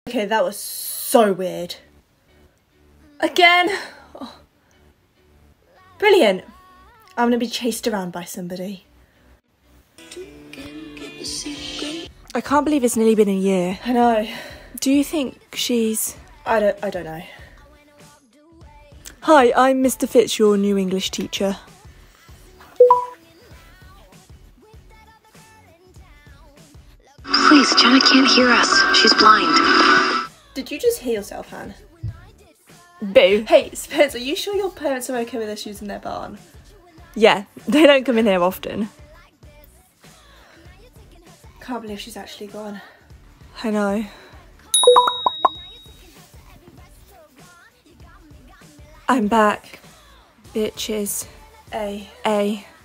Okay, that was so weird. Again. Oh. Brilliant. I'm gonna be chased around by somebody. I can't believe it's nearly been a year. I know. Do you think she's... I don't know. Hi, I'm Mr. Fitz, your new English teacher. Please, Jenna can't hear us. She's blind. Did you just hear yourself, Han? Boo. Hey, Spence, are you sure your parents are okay with us using their barn? Yeah, they don't come in here often. Can't believe she's actually gone. I know. I'm back, bitches. A. A.